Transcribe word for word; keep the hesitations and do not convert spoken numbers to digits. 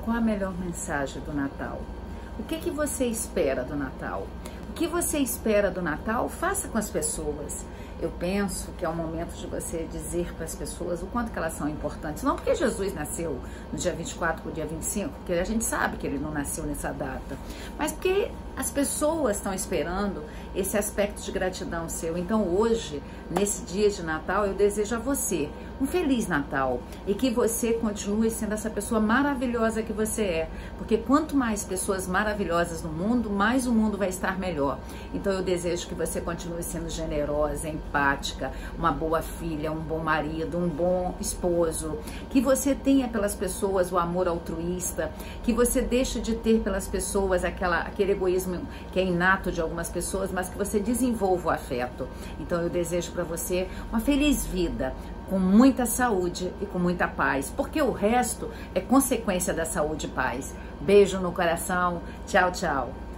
Qual a melhor mensagem do Natal? O que que você espera do Natal? O que você espera do Natal, faça com as pessoas. Eu penso que é o momento de você dizer para as pessoas o quanto que elas são importantes. Não porque Jesus nasceu no dia vinte e quatro para o dia vinte e cinco, porque a gente sabe que ele não nasceu nessa data, mas porque as pessoas estão esperando esse aspecto de gratidão seu. Então hoje, nesse dia de Natal, eu desejo a você um Feliz Natal e que você continue sendo essa pessoa maravilhosa que você é, porque quanto mais pessoas maravilhosas no mundo, mais o mundo vai estar melhor. Então eu desejo que você continue sendo generosa, empática, uma boa filha, um bom marido, um bom esposo, que você tenha pelas pessoas o amor altruísta, que você deixe de ter pelas pessoas aquela, aquele egoísmo que é inato de algumas pessoas, mas que você desenvolva o afeto. Então eu desejo para você uma feliz vida, com muita saúde e com muita paz, porque o resto é consequência da saúde e paz. Beijo no coração, tchau, tchau.